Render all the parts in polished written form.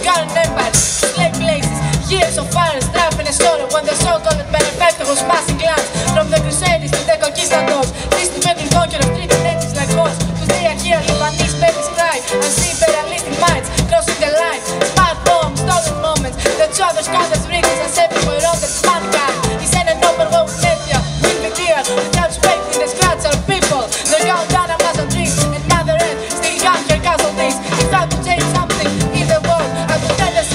current empire, slave places, years of fire, strife and slaughter. When the so-called benefactor was passing glance from the Crusaders to the conquistadors, these dependent conquerors treated natives like horse. Today I hear Lebanese babies cry and see imperialistic minds crossing the line. Smart bombs, stolen moments, the others count as riches as everywhere on the smart card. Is an open world media will be clear without expecting the scratch our people. The countdown Amazon dreams and Mother Earth still got her casualties. If I could change something in the world, I would tell us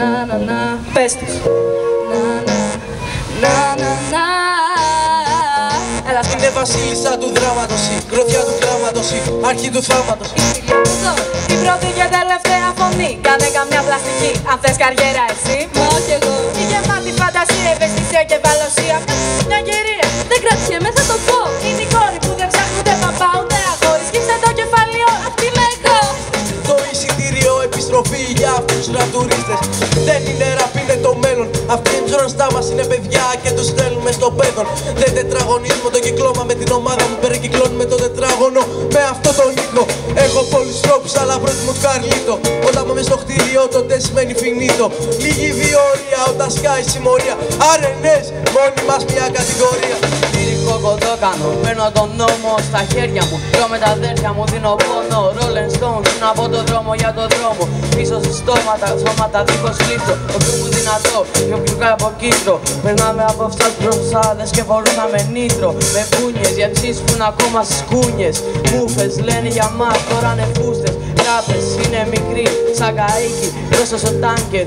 Πες τους. Είναι βασίλισσα του δράματος, η γροθιά του κλάματος, η αρχή του θάματος. Η πρώτη και τελευταία φωνή. Κάνε καμιά πλαστική, αν θες καριέρα εσύ. Μα όχι εγώ. Η γεμάτη φαντασία, ευαισθησία και ευαλωσία. Μια γερία. Δεν κρατιέμαι, θα το πω. Είναι η κόρη που δεν ψάχνει ούτε παπά ούτε αγόρι. Σκύψε το κεφαλιό, αυτή είμαι εγώ. Το εισιτήριο επιστροφή για αυτούς τους ρατουρίστες. Δεν είναι ραπ, είναι το μέλλον. Αυτοί οι μπροστά μας είναι παιδιά και τους στέλνουμε στο πέδον. Δεν τετραγωνίζουμε το κυκλώμα με την ομάδα μου. Περικυκλώνουμε το τετράγωνο με αυτό το ήχο. Έχω πολλούς τρόπους αλλά προτιμώ του Καρλίτο. Όταν πάμε στο κτίριο τότε σημαίνει φινίτο. Λίγη βιόρια όταν σκάει συμμορία. Αρενές, μόνοι μας μια κατηγορία. Λυρικό κοντόκανο, παίρνω τον νόμο στα χέρια μου. Τρώω με τα αδέρφια μου, δίνω πόνο. Rolling Stones, είναι από το δρόμο για το δρόμο. Πίσω στις σώματα δίχως κλείστρο. Το πιο μου δυνατό, πιο πλουκά από κίτρο. Περνάμε από αυτές μπροστάδες και φορούσαμε νήτρο. Με πούνιες, για τσίς που είναι ακόμα στις κούνιες. Μούφες λένε για μας, τώρα είναι φούστες. Τράπες είναι μικροί, σαν καΐκι. Μπροστά στο τάνκερ,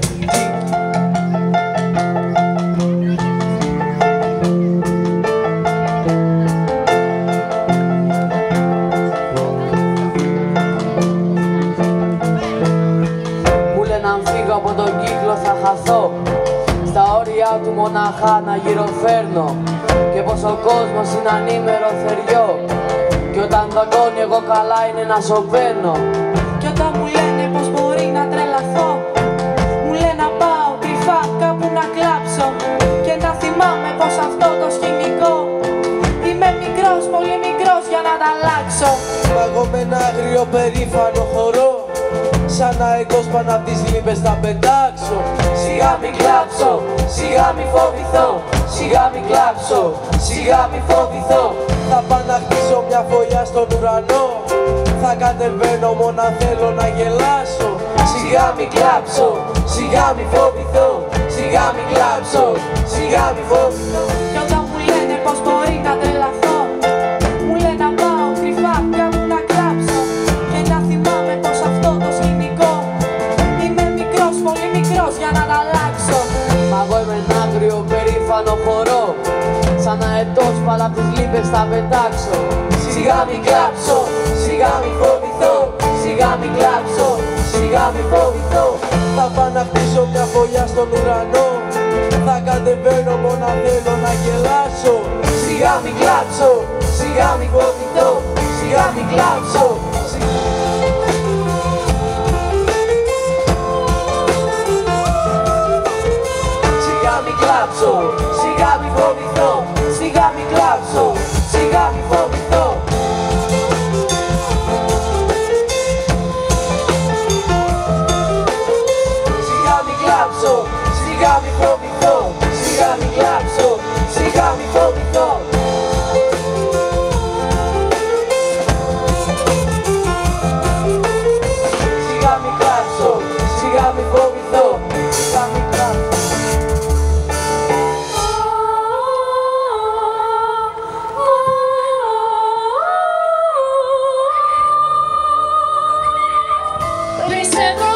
από τον κύκλο θα χαθώ. Στα όρια του μοναχά να γυροφέρνω. Και πως ο κόσμος είναι ανήμερο θεριό. Και όταν δαγκώνει εγώ καλά είναι να σωπαίνω. Κι όταν μου λένε πως μπορεί να τρελαθώ, μου λένε να πάω κρυφά κάπου να κλάψω. Και να θυμάμαι πως αυτό το σκηνικό είμαι μικρός, πολύ μικρός για να τα αλλάξω. Εγώ με ένα άγριο περήφανο χορό. Σαν αεκός πάνω απ' τις λίμπες θα πετάξω. Σιγά μη κλάψω, σιγά μη φοβηθώ. Σιγά μη κλάψω, σιγά μη φοβηθώ. Θα πάω να χτίσω μια φωλιά στον ουρανό. Θα κατεβαίνω μόνο αν θέλω να γελάσω. Σιγά μη κλάψω, σιγά μη φοβηθώ. Σιγά μη κλάψω, σιγά μη φοβηθώ. Κι όταν μου λένε πως μπορεί να τρελαθώ, μου λένε να πάω κρυφά κάπου να κλάψω. Και να θυμάμαι πως αυτό το σκηνικό είμαι μικρός, πολύ μικρός για να τα αλλάξω. Μα εγώ είμαι ένα άγριο περήφανο χορό. Σαν αετός πάλα απ' τις λίμπες θα πετάξω. Σιγά μη κλάψω, σιγά μη φοβηθώ. Σιγά μη κλάψω, σιγά μη φοβηθώ. Θα πάω να χτίσω μια φωλιά στον ουρανό. Θα κατεβαίνω μόνο αν θέλω να γελάσω. Σιγά μη κλάψω, σιγά μη φοβηθώ. Σιγά μη κλάψω. Σιγά μη κλάψω, σιγά μη φοβηθώ. Σιγά μη κλάψω, σιγά μη φοβηθώ. Σιγά μη κλάψω, σιγά μη φοβηθώ. Σιγά μη κλάψω, σιγά μη φοβηθώ. Σιγά μη κλάψω, σιγά μη φοβηθώ. Σιγά μη κλάψω. Πιστεύω